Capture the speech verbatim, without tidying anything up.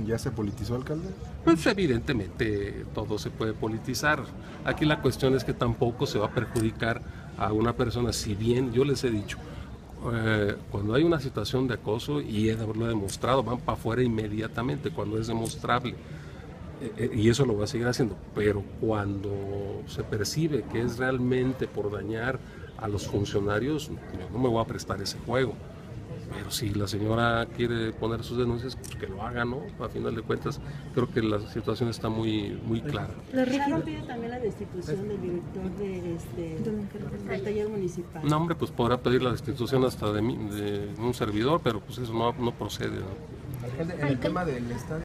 ¿Ya se politizó, alcalde? Pues evidentemente todo se puede politizar. Aquí la cuestión es que tampoco se va a perjudicar a una persona, si bien yo les he dicho, eh, cuando hay una situación de acoso, y lo he demostrado, van para afuera inmediatamente cuando es demostrable. Eh, y eso lo voy a seguir haciendo, pero cuando se percibe que es realmente por dañar a los funcionarios, yo no me voy a prestar ese juego. Pero si la señora quiere poner sus denuncias, pues que lo haga, ¿no? A final de cuentas, creo que la situación está muy, muy clara. ¿La región pide también la destitución del director de este, del taller municipal? No, hombre, pues podrá pedir la destitución hasta de, mí, de un servidor, pero pues eso no, no procede, ¿no? Alcalde, en el tema del estadio.